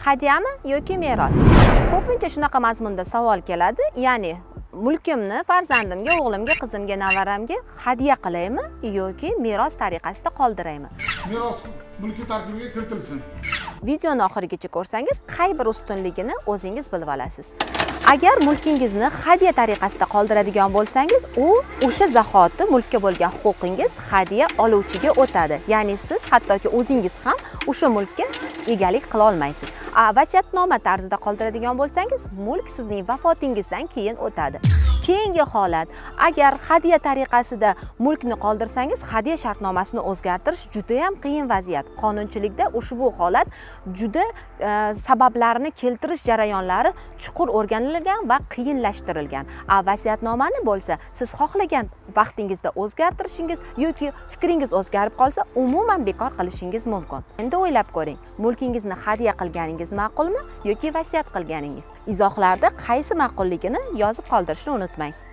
Hadyami yoki meros? Ko'pincha shunaqa mazmunda savol keladi, ya'ni mulkimni farzandimga, o'g'limga, qizimga, navaramga hadya qilaymi yoki meros tariqasida qoldiraymi? Meros mulki tarkibiga kiritilsin. Videoni oxirigacha ko'rsangiz, qay bir ustunligini o'zingiz bilib olasiz. Agar mulkingizni hadya tariqasida qoldiradigan bo'lsangiz, u o'sha zahoti mulkka bo'lgan huquqingiz hadya oluvchiga o'tadi. Ya'ni siz hattoki o'zingiz ham o'sha mulkka egalik qila olmaysiz. Vasiyatnoma tarzida qoldiradigan bo'lsangiz, mulk sizning vafotingizdan keyin o'tadi. Keyingi holat, agar hadya tariqasida mulkni qoldirsangiz, hadya shartnomasini o'zgartirish juda ham qiyin vaziyat. Qonunchilikda ushbu holat juda sabablarini keltirish jarayonlari chuqur o'rganilgan va qiyinlashtirilgan. Vasiyatnomani bo'lsa, siz xohlagan vaqtingizda o'zgartirishingiz yoki fikringiz o'zgarib qolsa, umuman bekor qilishingiz mumkin. Endi o'ylab ko'ring, mulkingizni hadya qilganingiz ma'qulmi yoki vasiyat qilganingiz? Izohlarda qaysi ma'qulligini yozib qoldirishni unutmang.